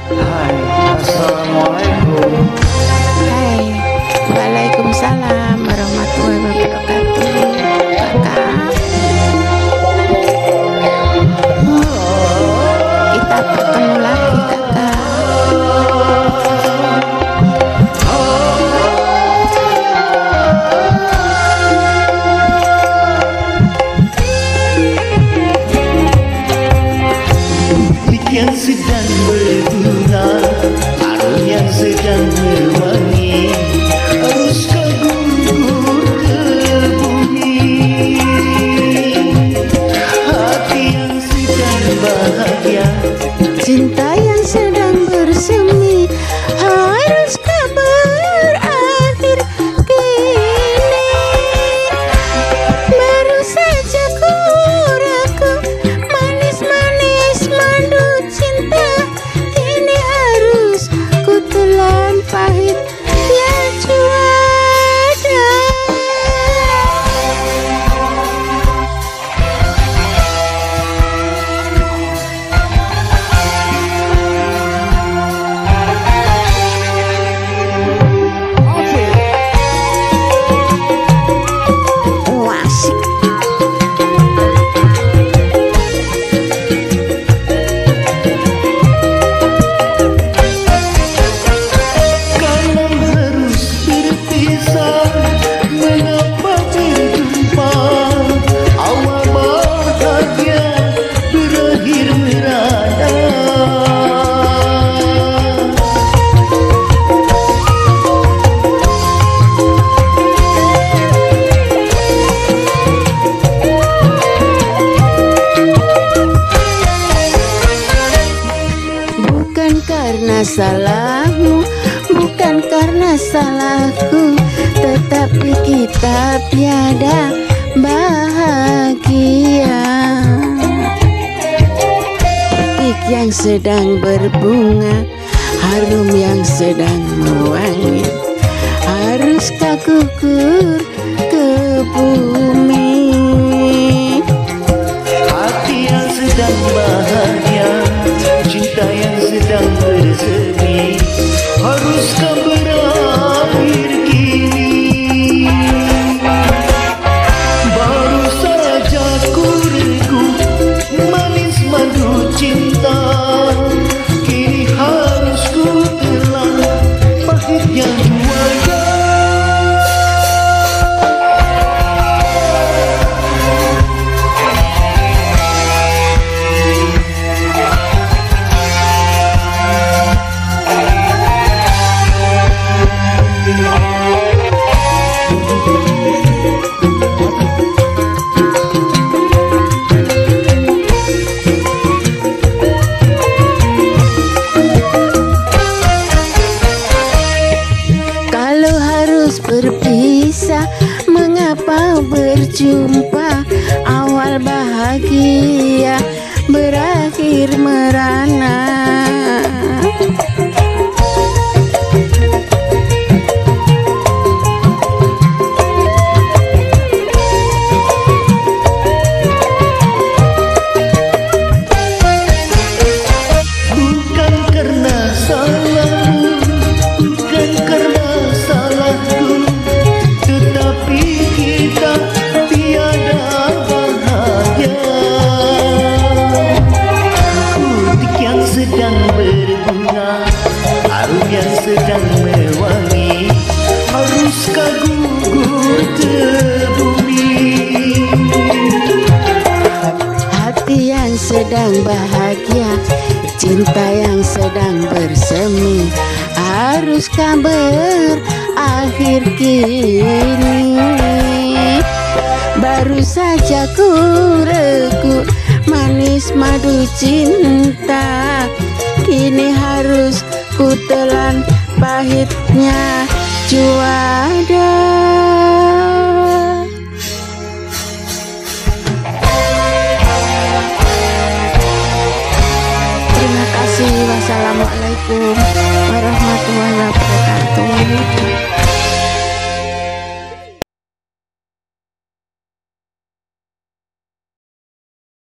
Hai, assalamualaikum. Hai, waalaikumsalam warahmatullahi wabarakatuh. Kakak, kita bertemu lagi kakak. Yang sedang berbunga, harum yang sedang berwangi, harus gugur ke bumi. Hati yang sedang bahagia, Cinta yang sedang bersemi, haruskah berakhir kini? Baru saja ku ragu manis-manis madu cinta, kini harus ku telan pahitnya cuaca. Asik. kalau harus berpisah, mengapa berjumpa? Awal bahagia berakhir merana. Bukan karena salahmu, bukan karena salahku, tetapi kita tiada bahagia. Petik yang sedang berbunga, harum yang sedang mewangi, haruskah gugur ke bumi? Hati yang sedang bahagia, cinta yang sedang bersemi, haruskah berakhir kini? Baru saja ku regu manis madu cinta, kini harus ku telan pahitnya duaga. Kalau harus berpisah, mengapa berjumpa? Awal bahagia berakhir merana. Bukan karena salahmu, bukan karena salahku, tetapi kita tiada bahagia. Petik yang sedang berbunga, harum yang sedang mewangi, haruskah gugur ke bumi? Hati yang sedang bahagia, cinta yang sedang bersemi, haruskah berakhir kini? Baru saja ku regu manis madu cinta, kini harus ku telan pahitnya cuaca. Terima kasih. Wassalamualaikum warahmatullahi wabarakatuh.